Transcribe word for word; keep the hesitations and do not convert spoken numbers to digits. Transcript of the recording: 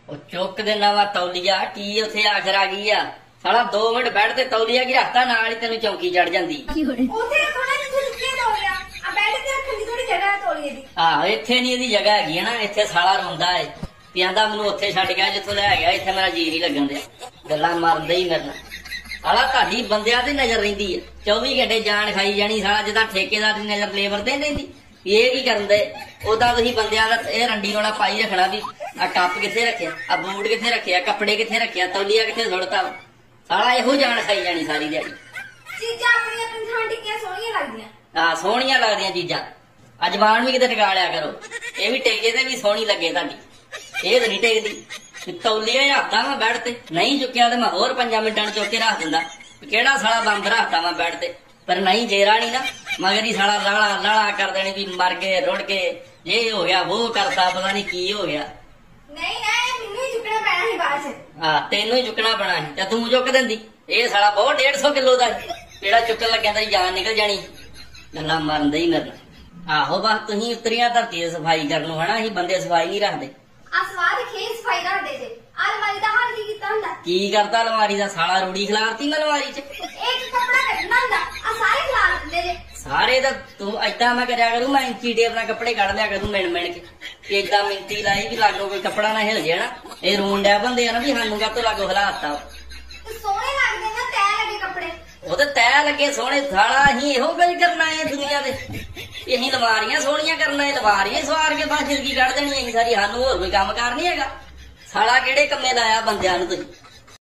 ਉਹ ਚੁੱਕ ਦੇਣਾ ਵਾ ਤੌਲੀਆ ਕੀ ਉੱਥੇ ਆਖਰ ਆ ਗਈ ਆ ਸਾਲਾ ਦੋ ਮਿੰਟ ਬੈਠ ਤੇ ਤੌਲੀਆ ਕੀ ਰੱਖਤਾ ਨਾਲ ਹੀ ਤੈਨੂੰ ਚੌਂਕੀ ਚੜ ਜਾਂਦੀ ਉੱਥੇ ਥੋੜਾ ਜਿਹਾ ਚੁੱਕੇ ਤੌਲੀਆ ਆ ਬੈਠ ਕੇ ਰੱਖਣ ਦੀ ਥੋੜੀ ਜਗ੍ਹਾ ਹੈ ਤੌਲੀਏ ਦੀ। ਆਹੋ ਇੱਥੇ ਨਹੀਂ ਇਹਦੀ ਜਗ੍ਹਾ ਹੈਗੀ ਹੈ ਨਾ ਇੱਥੇ ਸਾਲਾ ਰੋਂਦਾ ਏ ਵੀ ਆਂਦਾ ਮੈਨੂੰ ਉੱਥੇ ਛੱਡ ਗਿਆ ਜਿੱਥੋਂ ਲੈ ਗਿਆ ਇੱਥੇ ਮੇਰਾ ਜੀ ਨਹੀਂ ਲੱਗਣ ਡਿਆ ਗੱਲਾਂ ਮਾਰਦਾ ਹੀ ਮੇਰੇ ਨਾਲ ਸਾਲਾ ਤੁਹਾਡੀ ਬੰਦਿਆਂ ਤੇ ਨਜ਼ਰ ਰਹਿੰਦੀ ਹੈ ਚੌਵੀ ਘੰਟੇ ਜਾਨ ਖਾਈ ਜਾਣੀ ਸਾਲਾ ਜਿੱਦਾਂ ਠੇਕੇਦਾਰ ਦੀ ਨਜ਼ਰ ਲੇਬਰ ਤੇ ਰਹਿੰਦੀ ਇਹ ਕੀ ਕਰਨ ਦੇ ਉਦਾਂ ਤੁਸੀਂ ਬੰਦਿਆਂ ਦਾ ਇਹ ਰੰਡੀ ਰੋਣਾ ਪਾਈ ਰੱਖਣਾ ਵੀ ਆ ਟੱਪ ਕਿੱਥੇ ਰੱਖਿਆ ਆ ਬੂਟ ਕਿੱਥੇ ਰੱਖਿਆ ਕੱਪੜੇ ਕਿੱਥੇ ਰੱਖਿਆ ਤੌਲੀਆ ਕਿੱਥੇ ਸੁੱਟਤਾ ਸਾਲਾ ਇਹੋ ਜਾਨ ਖਾਈ ਜਾਣੀ ਸਾਰੀ ਦਿਹਾੜੀ। ਚੀਜ਼ਾਂ ਆਪਣੀਆਂ ਆਪਣੀ ਥਾਂ ਟਿੱਕੀਆਂ ਸੋਹਣੀਆਂ ਲੱਗਦੀਆਂ। ਹਾਂ ਸੋਹਣੀਆਂ ਲੱਗਦੀਆਂ ਚੀਜ਼ਾਂ ਅਜਮਾਨ ਵੀ ਕਿਤੇ ਟਿਕਾ ਲਿਆ ਕਰੋ ਇਹ ਵੀ ਟਿਕੇ ਤੇ ਵੀ ਸੋਹਣੀ ਲੱਗੇ ਤੁਹਾਡੀ ਇਹ ਤਾਂ ਨਹੀਂ ਟਿਕਦੀ ਤੌਲੀਆ ਹੀ ਰੱਖਦਾ ਮੈਂ ਬੈਠ ਤੇ ਨਹੀਂ ਚੁੱਕਿਆ ਤੇ ਮੈਂ ਹੋਰ ਪੰਜਾਂ ਮਿੰਟਾਂ ਨੂੰ ਚੁੱਕ ਕੇ ਰੱਖ ਦਿੰਦਾ ਕਿਹੜਾ ਸਾਲਾ ਬੰਦ ਰੱਖਦਾ ਮੈਂ ਬੈਠ ਤੇ ਪਰ ਨਹੀਂ ਜੇਰਾ ਨਹੀਂ ਨਾ ਮਗਰ ਹੀ ਸਾਲਾ ਲਾਲਾ ਲਾਲਾ ਕਰ ਦੇਣੀ ਵੀ ਮਰ ਗਏ ਰੁੜ ਕੇ ਇਹ ਹੋ ਗਿਆ ਉਹ ਕਰਤਾ ਪਤਾ ਨਹੀਂ ਕੀ ਹੋ ਗਿਆ। ਨਹੀਂ ਨਾ ਮੈਨੂੰ ਹੀ ਚੁੱਕਣਾ ਪੈਣਾ ਸੀ ਬਾਅਦ ਚ। ਹਾਂ ਤੈਨੂੰ ਹੀ ਚੁੱਕਣਾ ਪੈਣਾ ਸੀ ਤੇ ਤੂੰ ਚੁੱਕ ਦਿੰਦੀ ਇਹ ਸਾਲਾ ਬਹੁਤ ਡੇਢ ਸੌ ਕਿਲੋ ਦਾ ਜਿਹੜਾ ਚੁੱਕਣ ਲੱਗਿਆ ਤਾਂ ਜਾਨ ਨਿਕਲ ਜਾਣੀ ਗੱਲਾਂ ਮਰਦਾ ਹੀ ਮੇਰੇ ਨਾਲ। ਆਹੋ ਬਸ ਤੁਸੀਂ ਉਤਰੀਆਂ ਧਰਤੀ ਦੀ ਸਫਾਈ ਕਰਨ ਨੂੰ ਹਨਾ ਅਸੀਂ ਬੰਦੇ ਸਫਾਈ ਨਹੀਂ ਰੱਖਦੇ। ਆ ਸਵਾਦ ਖੇਸ ਸਫਾਈ ਰੱਖਦੇ ਜੇ ਆ ਅਲਮਾਰੀ ਦਾ ਹਾਲ ਕੀ ਕੀਤਾ ਹੁੰਦਾ ਕੀ ਕਰਦਾ ਅਲਮਾਰੀ ਦਾ ਸਾਲਾ ਰੂੜੀ ਖਿਲਾਰਤੀ ਮੈਂ ਅਲਮਾਰੀ ਚ ਇੱਕ ਕੱਪੜਾ ਕੱਢਣਾ ਹੁੰਦਾ ਆ ਸਾਰੇ ਖਿਲਾਰ ਦਿੰਦੇ ਜੇ ਸਾਰੇ ਤਾਂ ਤੂੰ ਏਦਾਂ ਮੈਂ ਕਰਿਆ ਕਰੂੰ ਮੈਂ ਇੰਚੀ ਟੇਪ ਨਾਲ ਕੱਪੜੇ ਕੱਢ ਲਿਆ ਕਰੂੰ ਮਿਣ ਮਿਣ ਕੇ ਏਦਾਂ ਮਿੰਤੀ ਲਾਈ ਵੀ ਲਾਗੋ ਕੋਈ ਕੱਪੜਾ ਨਾ ਹਿਲ ਜੇ ਨਾ ਇਹ ਰੋਣ ਡਿਆ ਬੰਦੇ ਆ ਨਾ ਵੀ ਸਾਨੂੰ ਕਾਹਤੋਂ ਲਾਗੋ ਹਿਲਾਤਾ ਤੇ ਸੋਹਣੇ ਲੱਗਦੇ ਨਾ ਤੈ ਲੱਗੇ ਕੱਪੜੇ ਉਹ ਤੇ ਤੈ ਲੱਗੇ ਸੋਹਣੇ ਸਾਲਾ ਅਸੀਂ ਇਹੋ ਗੱਲ ਕਰਨਾ ਹੈ ਦੁਨੀਆ ਦੇ ਇਹ ਅਸੀਂ ਲਵਾਰੀਆਂ ਸੋਹਣੀਆਂ ਕਰਨਾ ਹੈ ਲਵਾਰੀਆਂ ਸਵਾਰ ਕੇ ਬਾਹਰ ਜ਼ਿੰਦਗੀ ਕੱਢ ਦੇਣੀ ਅਸੀਂ ਸਾਰੀ ਸਾਨੂੰ ਹੋਰ ਕੋਈ ਕੰਮ ਕਾਰ ਨਹੀਂ ਹੈਗਾ ਸਾਲਾ ਕਿਹੜੇ ਕੰਮੇ ਲਾਇਆ ਬੰਦਿਆਂ ਨੂੰ ਤੁਸੀਂ।